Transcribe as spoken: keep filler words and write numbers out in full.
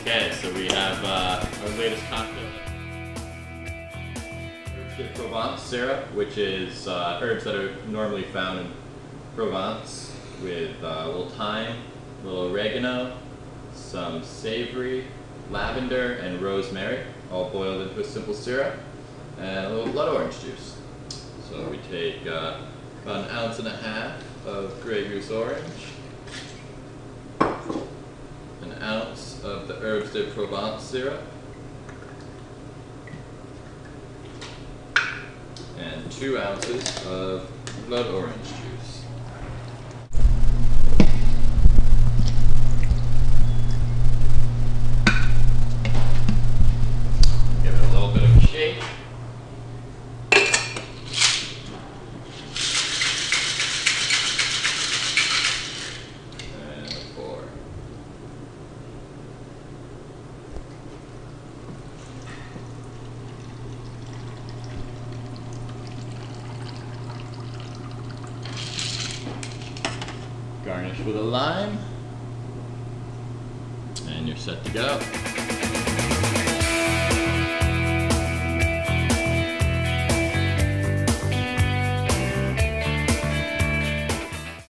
Okay, so we have uh, our latest cocktail. Herbs de Provence syrup, which is uh, herbs that are normally found in Provence, with uh, a little thyme, a little oregano, some savory, lavender, and rosemary, all boiled into a simple syrup, and a little blood orange juice. So we take uh, about an ounce and a half of Grey Goose orange, an ounce of the Herbs de Provence syrup, and two ounces of blood orange juice. Give it a little bit of a shake. And pour. Garnish with a lime, and you're set to go.